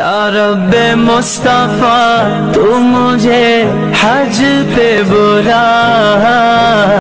या रब्बे मुस्तफा तू मुझे हज पे बुला।